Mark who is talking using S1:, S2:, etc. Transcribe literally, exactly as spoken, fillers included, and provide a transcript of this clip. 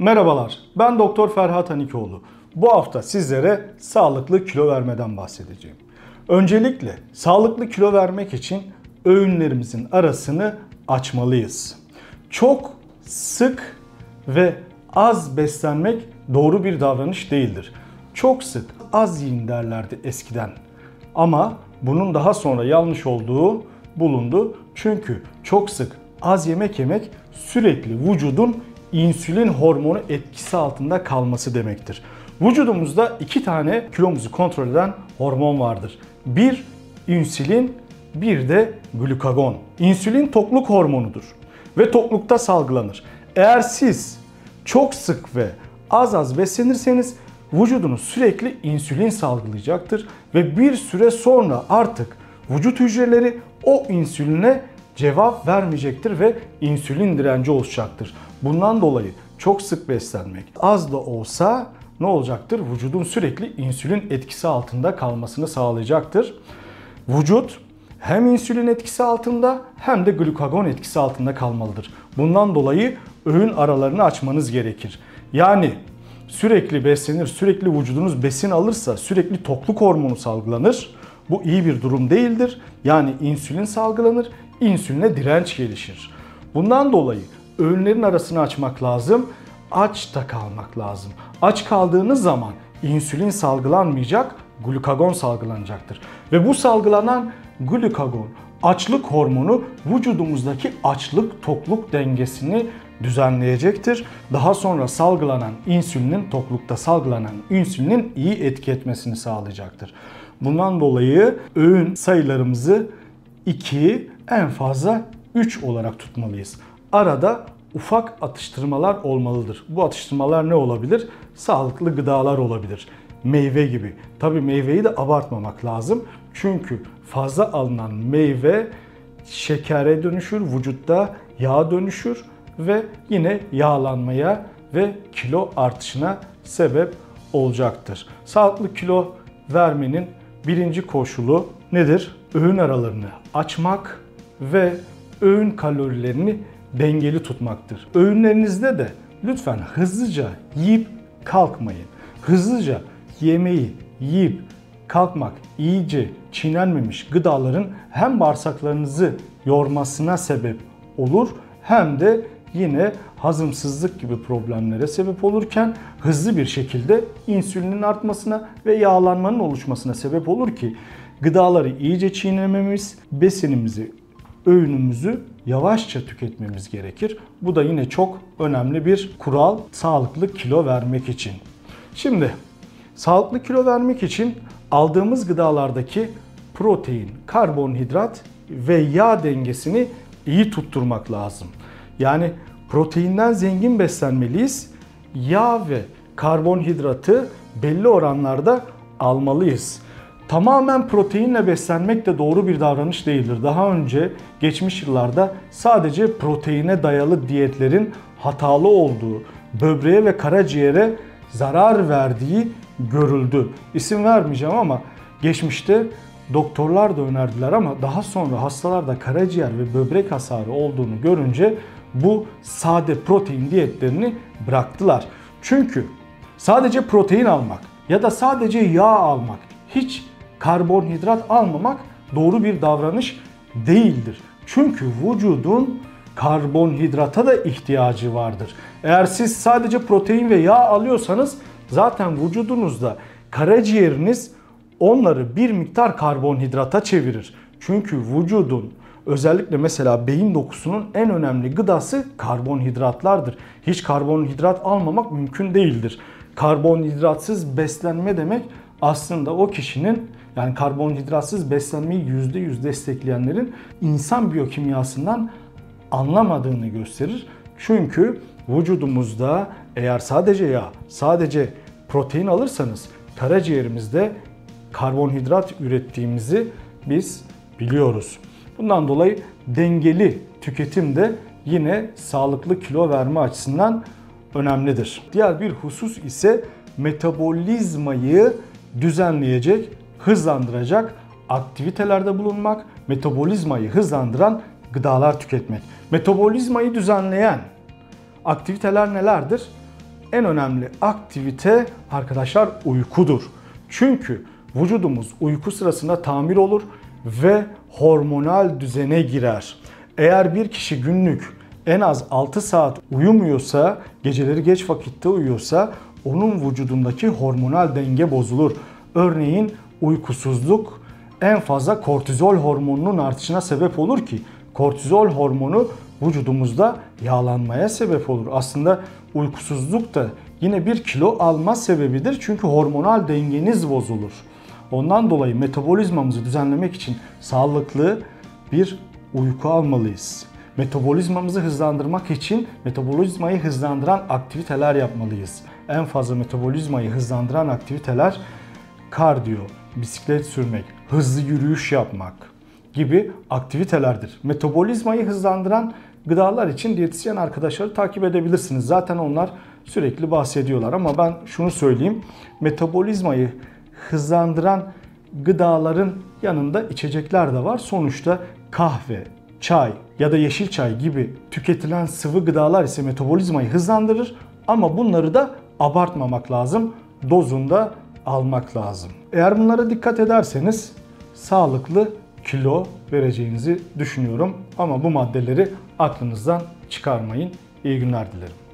S1: Merhabalar, ben Doktor Ferhat Hanikoğlu. Bu hafta sizlere sağlıklı kilo vermeden bahsedeceğim. Öncelikle sağlıklı kilo vermek için öğünlerimizin arasını açmalıyız. Çok sık ve az beslenmek doğru bir davranış değildir. Çok sık, az yiyin derlerdi eskiden. Ama bunun daha sonra yanlış olduğu bulundu. Çünkü çok sık, az yemek yemek sürekli vücudun insülin hormonu etkisi altında kalması demektir. Vücudumuzda iki tane kilomuzu kontrol eden hormon vardır. Bir insülin, bir de glukagon. İnsülin tokluk hormonudur ve toklukta salgılanır. Eğer siz çok sık ve az az beslenirseniz vücudunuz sürekli insülin salgılayacaktır ve bir süre sonra artık vücut hücreleri o insüline cevap vermeyecektir ve insülin direnci oluşacaktır. Bundan dolayı çok sık beslenmek, az da olsa ne olacaktır? Vücudun sürekli insülin etkisi altında kalmasını sağlayacaktır. Vücut hem insülin etkisi altında hem de glukagon etkisi altında kalmalıdır. Bundan dolayı öğün aralarını açmanız gerekir. Yani sürekli beslenir, sürekli vücudunuz besin alırsa sürekli tokluk hormonu salgılanır. Bu iyi bir durum değildir. Yani insülin salgılanır, insüline direnç gelişir. Bundan dolayı öğünlerin arasını açmak lazım, aç da kalmak lazım. Aç kaldığınız zaman insülin salgılanmayacak, glukagon salgılanacaktır. Ve bu salgılanan glukagon, açlık hormonu vücudumuzdaki açlık tokluk dengesini düzenleyecektir. Daha sonra salgılanan insülinin, toklukta salgılanan insülinin iyi etki etmesini sağlayacaktır. Bundan dolayı öğün sayılarımızı iki, en fazla üç olarak tutmalıyız. Arada ufak atıştırmalar olmalıdır. Bu atıştırmalar ne olabilir? Sağlıklı gıdalar olabilir. Meyve gibi. Tabii meyveyi de abartmamak lazım. Çünkü fazla alınan meyve şekere dönüşür, vücutta yağ dönüşür ve yine yağlanmaya ve kilo artışına sebep olacaktır. Sağlıklı kilo vermenin birinci koşulu nedir? Öğün aralarını açmak ve öğün kalorilerini dengeli tutmaktır. Öğünlerinizde de lütfen hızlıca yiyip kalkmayın. Hızlıca yemeği yiyip kalkmak, iyice çiğnenmemiş gıdaların hem bağırsaklarınızı yormasına sebep olur hem de yine hazımsızlık gibi problemlere sebep olurken hızlı bir şekilde insülinin artmasına ve yağlanmanın oluşmasına sebep olur ki gıdaları iyice çiğnememiz, besinimizi, öğünümüzü yavaşça tüketmemiz gerekir. Bu da yine çok önemli bir kural sağlıklı kilo vermek için. Şimdi sağlıklı kilo vermek için aldığımız gıdalardaki protein, karbonhidrat ve yağ dengesini iyi tutturmak lazım. Yani proteinden zengin beslenmeliyiz. Yağ ve karbonhidratı belli oranlarda almalıyız. Tamamen proteinle beslenmek de doğru bir davranış değildir. Daha önce geçmiş yıllarda sadece proteine dayalı diyetlerin hatalı olduğu, böbreğe ve karaciğere zarar verdiği görüldü. İsim vermeyeceğim ama geçmişte doktorlar da önerdiler ama daha sonra hastalarda karaciğer ve böbrek hasarı olduğunu görünce bu sade protein diyetlerini bıraktılar. Çünkü sadece protein almak ya da sadece yağ almak, hiç karbonhidrat almamak doğru bir davranış değildir. Çünkü vücudun karbonhidrata da ihtiyacı vardır. Eğer siz sadece protein ve yağ alıyorsanız zaten vücudunuzda karaciğeriniz onları bir miktar karbonhidrata çevirir. Çünkü vücudun özellikle mesela beyin dokusunun en önemli gıdası karbonhidratlardır. Hiç karbonhidrat almamak mümkün değildir. Karbonhidratsız beslenme demek aslında o kişinin, yani karbonhidratsız beslenmeyi yüzde yüz destekleyenlerin insan biyokimyasından anlamadığını gösterir. Çünkü vücudumuzda eğer sadece yağ, sadece protein alırsanız karaciğerimizde karbonhidrat ürettiğimizi biz biliyoruz. Bundan dolayı dengeli tüketim de yine sağlıklı kilo verme açısından önemlidir. Diğer bir husus ise metabolizmayı düzenleyecek, hızlandıracak aktivitelerde bulunmak, metabolizmayı hızlandıran gıdalar tüketmek. Metabolizmayı düzenleyen aktiviteler nelerdir? en önemli aktivite arkadaşlar uykudur. Çünkü vücudumuz uyku sırasında tamir olur ve hormonal düzene girer. Eğer bir kişi günlük en az altı saat uyumuyorsa, geceleri geç vakitte uyuyorsa onun vücudundaki hormonal denge bozulur. Örneğin uykusuzluk en fazla kortizol hormonunun artışına sebep olur ki kortizol hormonu vücudumuzda yağlanmaya sebep olur. Aslında uykusuzluk da yine bir kilo alma sebebidir çünkü hormonal dengeniz bozulur. Ondan dolayı metabolizmamızı düzenlemek için sağlıklı bir uyku almalıyız. Metabolizmamızı hızlandırmak için metabolizmayı hızlandıran aktiviteler yapmalıyız. En fazla metabolizmayı hızlandıran aktiviteler kardiyo, bisiklet sürmek, hızlı yürüyüş yapmak gibi aktivitelerdir. Metabolizmayı hızlandıran gıdalar için diyetisyen arkadaşları takip edebilirsiniz. Zaten onlar sürekli bahsediyorlar ama ben şunu söyleyeyim. Metabolizmayı hızlandıran gıdaların yanında içecekler de var. Sonuçta kahve, çay ya da yeşil çay gibi tüketilen sıvı gıdalar ise metabolizmayı hızlandırır ama bunları da abartmamak lazım. Dozunda almak lazım. Eğer bunlara dikkat ederseniz sağlıklı kilo vereceğinizi düşünüyorum. Ama bu maddeleri aklınızdan çıkarmayın. İyi günler dilerim.